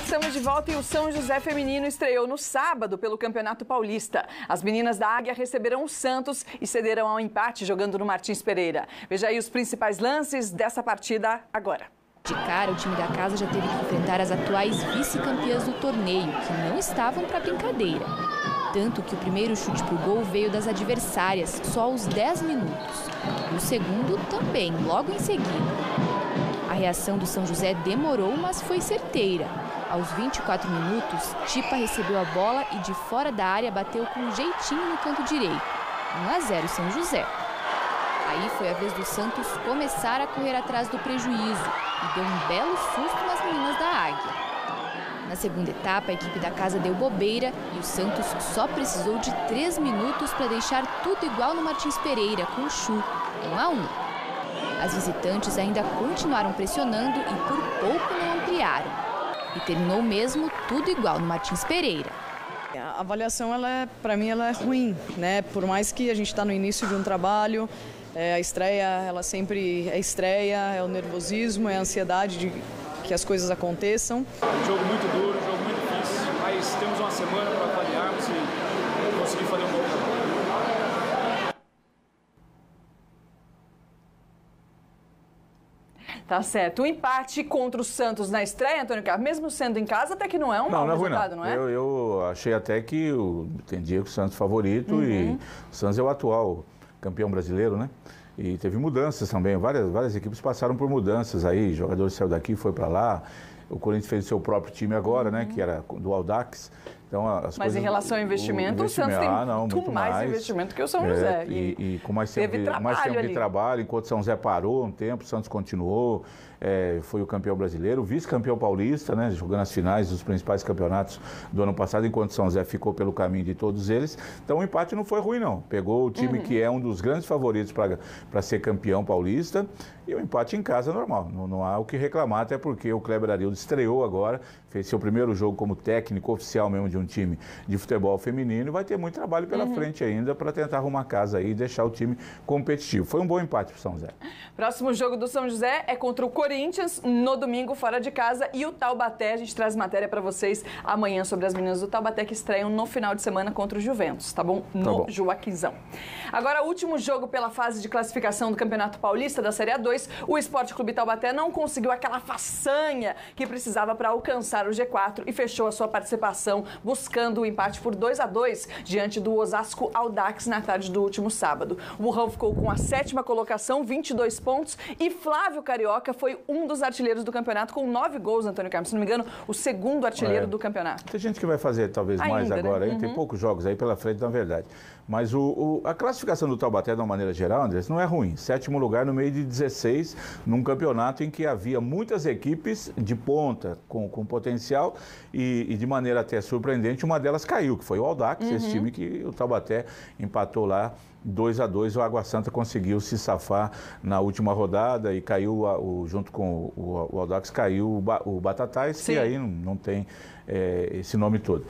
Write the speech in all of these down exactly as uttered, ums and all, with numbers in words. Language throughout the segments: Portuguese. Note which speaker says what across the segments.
Speaker 1: Estamos de volta e o São José Feminino estreou no sábado pelo Campeonato Paulista. As meninas da Águia receberão o Santos e cederão ao empate jogando no Martins Pereira. Veja aí os principais lances dessa partida agora.
Speaker 2: De cara, o time da casa já teve que enfrentar as atuais vice-campeãs do torneio, que não estavam para brincadeira. Tanto que o primeiro chute pro gol veio das adversárias, só aos dez minutos. E o segundo também, logo em seguida. A reação do São José demorou, mas foi certeira. Aos vinte e quatro minutos, Tipa recebeu a bola e de fora da área bateu com um jeitinho no canto direito. um a zero São José. Aí foi a vez do Santos começar a correr atrás do prejuízo e deu um belo susto nas meninas da Águia. Na segunda etapa, a equipe da casa deu bobeira e o Santos só precisou de três minutos para deixar tudo igual no Martins Pereira, com o Chu, um a um. As visitantes ainda continuaram pressionando e por pouco não ampliaram. E terminou mesmo tudo igual no Martins Pereira.
Speaker 3: A avaliação, ela é, para mim, ela é ruim, né? Por mais que a gente está no início de um trabalho, é, a estreia, ela sempre é estreia, é o nervosismo, é a ansiedade de que as coisas aconteçam.
Speaker 4: Jogo muito duro, jogo muito difícil, mas temos uma semana para avaliarmos e conseguir fazer um bom trabalho.
Speaker 1: Tá certo. O empate contra o Santos na estreia, Antônio Carlos, mesmo sendo em casa, até que não é um mau resultado, não é?
Speaker 5: Eu, eu achei até que o, entendia que o Santos favorito uhum. e o Santos é o atual campeão brasileiro, né? E teve mudanças também, várias, várias equipes passaram por mudanças aí, jogadores saiu daqui, foi para lá. O Corinthians fez o seu próprio time agora, uhum. né? Que era do Audax. Então, as
Speaker 1: Mas
Speaker 5: coisas,
Speaker 1: em relação ao investimento, o, o Santos tem
Speaker 5: ah, não,
Speaker 1: muito,
Speaker 5: muito
Speaker 1: mais,
Speaker 5: mais
Speaker 1: investimento que o São
Speaker 5: é,
Speaker 1: José.
Speaker 5: E, e, e com mais tempo,
Speaker 1: teve
Speaker 5: de, mais tempo de trabalho, enquanto o São José parou um tempo, o Santos continuou, é, foi o campeão brasileiro, vice-campeão paulista, né, jogando as finais dos principais campeonatos do ano passado, enquanto o São José ficou pelo caminho de todos eles. Então o empate não foi ruim, não. Pegou o time uhum. que é um dos grandes favoritos para ser campeão paulista e o empate em casa é normal. Não, não há o que reclamar, até porque o Kleber Arildo estreou agora, fez seu primeiro jogo como técnico oficial mesmo de um time de futebol feminino, vai ter muito trabalho pela uhum. frente ainda para tentar arrumar casa aí e deixar o time competitivo. Foi um bom empate para o São José.
Speaker 1: Próximo jogo do São José é contra o Corinthians, no domingo, fora de casa, e o Taubaté. A gente traz matéria para vocês amanhã sobre as meninas do Taubaté que estreiam no final de semana contra o Juventus, tá bom? No tá bom. Joaquizão. Agora, o último jogo pela fase de classificação do Campeonato Paulista da Série A dois, o Esporte Clube Taubaté não conseguiu aquela façanha que precisava para alcançar o G quatro e fechou a sua participação buscando o empate por dois a dois diante do Osasco Audax na tarde do último sábado. O Burrão ficou com a sétima colocação, vinte e dois pontos, e Flávio Carioca foi um dos artilheiros do campeonato com nove gols, Antônio Carlos. Se não me engano, o segundo artilheiro é. do campeonato.
Speaker 5: Tem gente que vai fazer talvez Ainda, mais agora, né? Uhum. Tem poucos jogos aí pela frente, na verdade. Mas o, o, a classificação do Taubaté, de uma maneira geral, André, não é ruim. Sétimo lugar no meio de dezesseis, num campeonato em que havia muitas equipes de ponta com, com potencial e, e de maneira até surpreendente, uma delas caiu, que foi o Audax, uhum. esse time que o Taubaté empatou lá dois a dois, o Água Santa conseguiu se safar na última rodada e caiu, o, junto com o, o Audax, caiu o, ba, o Batatais, Sim. que aí não, não tem é, esse nome todo.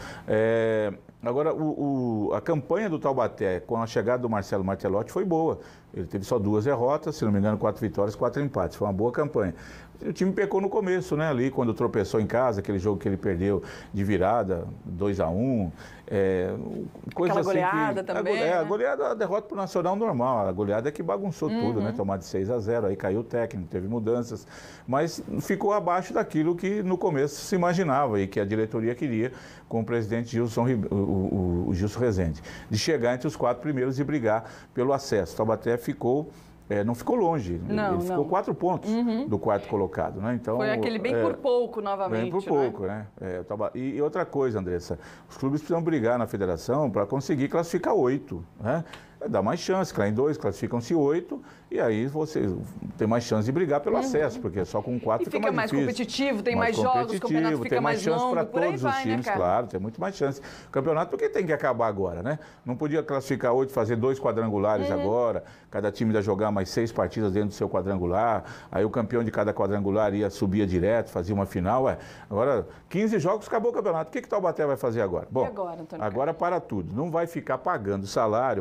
Speaker 5: É, agora, o, o, a campanha do Taubaté, com a chegada do Marcelo Martelotti, foi boa. Ele teve só duas derrotas, se não me engano, quatro vitórias, quatro empates. Foi uma boa campanha. O time pecou no começo, né? Ali, quando tropeçou em casa, aquele jogo que ele perdeu de virada, dois a um. É, coisa
Speaker 1: Aquela
Speaker 5: assim
Speaker 1: goleada
Speaker 5: que,
Speaker 1: também.
Speaker 5: A, é,
Speaker 1: né?
Speaker 5: a goleada, a derrota pro Nacional normal. A goleada é que bagunçou
Speaker 1: uhum.
Speaker 5: tudo, né? Tomar de seis a zero, aí caiu o técnico, teve mudanças. Mas ficou abaixo daquilo que no começo se imaginava e que a diretoria queria, com o presidente Gilson, o, o, o Gilson Rezende, de chegar entre os quatro primeiros e brigar pelo acesso. O Taubaté ficou, é, não ficou longe,
Speaker 1: não,
Speaker 5: ele ficou
Speaker 1: não.
Speaker 5: quatro pontos
Speaker 1: uhum.
Speaker 5: do quarto colocado, né? Então,
Speaker 1: foi aquele bem é, por pouco novamente.
Speaker 5: Bem por pouco, né? né? É, e, e outra coisa, Andressa, os clubes precisam brigar na federação para conseguir classificar oito, né? Dá mais chance, caem dois, classificam-se oito, e aí você tem mais chance de brigar pelo uhum. acesso, porque só com quatro
Speaker 1: e
Speaker 5: fica,
Speaker 1: fica
Speaker 5: mais,
Speaker 1: mais
Speaker 5: difícil.
Speaker 1: competitivo, tem mais,
Speaker 5: mais
Speaker 1: jogos, o campeonato fica
Speaker 5: tem mais,
Speaker 1: mais
Speaker 5: chance
Speaker 1: longo,
Speaker 5: para
Speaker 1: vai,
Speaker 5: todos os times,
Speaker 1: né,
Speaker 5: claro, tem muito mais chance. O campeonato porque tem que acabar agora, né? Não podia classificar oito, fazer dois quadrangulares uhum. agora, cada time ia jogar mais seis partidas dentro do seu quadrangular, aí o campeão de cada quadrangular ia subir direto, fazia uma final, ué. Agora, quinze jogos, acabou o campeonato. O que que o Taubaté vai fazer agora? Bom,
Speaker 1: e agora, Antônio
Speaker 5: agora para tudo. Não vai ficar pagando salário para técnico,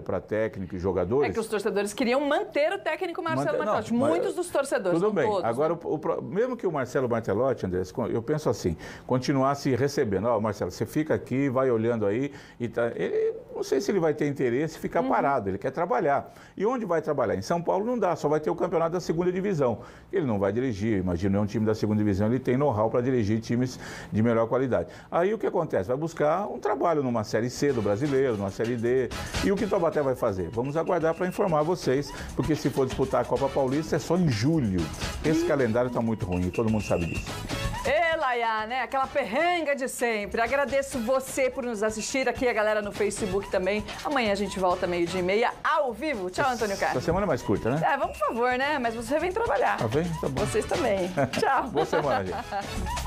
Speaker 5: técnico e jogadores...
Speaker 1: É que os torcedores queriam manter o técnico Marcelo Manter... Martelotti. Não, Muitos dos torcedores,
Speaker 5: tudo bem.
Speaker 1: Todos,
Speaker 5: Agora,
Speaker 1: né?
Speaker 5: o, o, mesmo que o Marcelo Martelotti, André, eu penso assim, continuasse recebendo. Ó, oh, Marcelo, você fica aqui, vai olhando aí. E tá, ele, não sei se ele vai ter interesse em ficar uhum. parado, ele quer trabalhar. E onde vai trabalhar? Em São Paulo não dá, só vai ter o campeonato da segunda divisão. Ele não vai dirigir, imagina, é um time da segunda divisão, ele tem know-how para dirigir times de melhor qualidade. Aí o que acontece? Vai buscar um trabalho numa Série C do Brasileiro, numa Série D. E o que o Taubaté vai fazer? Vamos aguardar para informar vocês, porque se for disputar a Copa Paulista é só em julho. Esse calendário está muito ruim, todo mundo sabe disso.
Speaker 1: Ê, Laiá, né? Aquela perrenga de sempre. Agradeço você por nos assistir, aqui a galera no Facebook também. Amanhã a gente volta meio-dia e meia, ao vivo. Tchau, Antônio Carlos.
Speaker 5: Essa semana é mais curta, né?
Speaker 1: É, vamos, por favor, né? Mas você vem trabalhar.
Speaker 5: Ah, vem? Tá bom.
Speaker 1: Vocês também. Tchau.
Speaker 5: Boa semana, gente.